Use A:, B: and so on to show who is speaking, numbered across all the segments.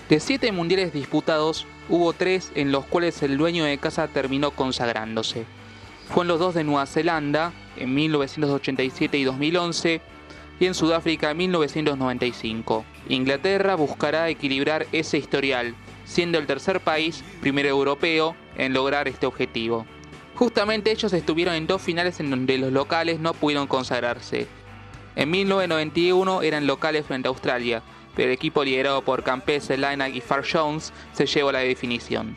A: De 7 mundiales disputados, hubo 3 en los cuales el dueño de casa terminó consagrándose. Fue en los 2 de Nueva Zelanda, en 1987 y 2011, y en Sudáfrica en 1995. Inglaterra buscará equilibrar ese historial, siendo el tercer país, primero europeo, en lograr este objetivo. Justamente ellos estuvieron en 2 finales en donde los locales no pudieron consagrarse. En 1991 eran locales frente a Australia, pero el equipo liderado por Campbell, Lynagh y Farr Jones se llevó la definición.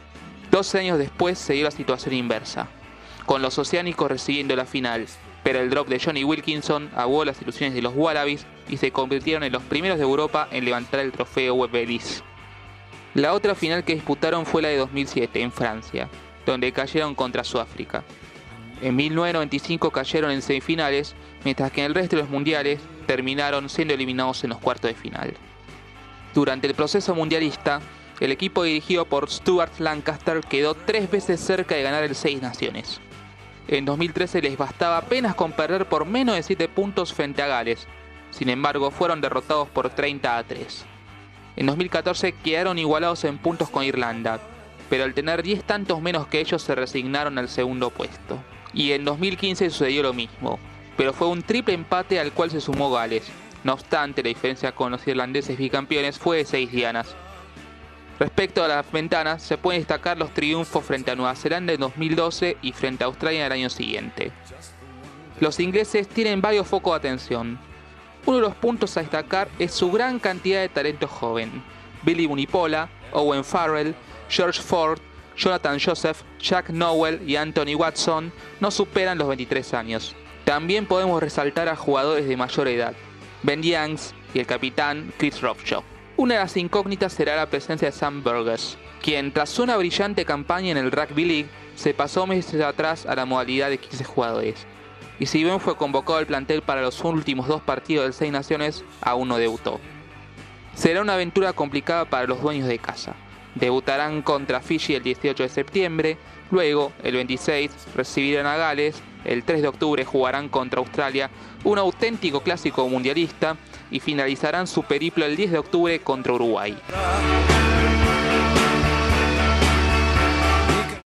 A: 12 años después se dio la situación inversa, con los oceánicos recibiendo la final, pero el drop de Jonny Wilkinson ahogó las ilusiones de los Wallabies y se convirtieron en los primeros de Europa en levantar el trofeo Webb Ellis. La otra final que disputaron fue la de 2007 en Francia, donde cayeron contra Sudáfrica. En 1995 cayeron en semifinales, mientras que en el resto de los mundiales terminaron siendo eliminados en los cuartos de final. Durante el proceso mundialista, el equipo dirigido por Stuart Lancaster quedó 3 veces cerca de ganar el 6 Naciones. En 2013 les bastaba apenas con perder por menos de 7 puntos frente a Gales. Sin embargo, fueron derrotados por 30-3. En 2014 quedaron igualados en puntos con Irlanda, pero al tener 10 tantos menos que ellos se resignaron al segundo puesto. Y en 2015 sucedió lo mismo, pero fue un triple empate al cual se sumó Gales. No obstante, la diferencia con los irlandeses bicampeones fue de 6 dianas. Respecto a las ventanas, se pueden destacar los triunfos frente a Nueva Zelanda en 2012 y frente a Australia en el año siguiente. Los ingleses tienen varios focos de atención. Uno de los puntos a destacar es su gran cantidad de talento joven. Billy Vunipola, Owen Farrell, George Ford, Jonathan Joseph, Jack Nowell y Anthony Watson no superan los 23 años. También podemos resaltar a jugadores de mayor edad, Ben Youngs y el capitán Chris Robshaw. Una de las incógnitas será la presencia de Sam Burgess, quien tras una brillante campaña en el Rugby League se pasó meses atrás a la modalidad de 15 jugadores. Y si bien fue convocado al plantel para los últimos 2 partidos del 6 Naciones, aún no debutó. Será una aventura complicada para los dueños de casa. Debutarán contra Fiji el 18 de septiembre, luego el 26 recibirán a Gales, el 3 de octubre jugarán contra Australia, un auténtico clásico mundialista, y finalizarán su periplo el 10 de octubre contra Uruguay.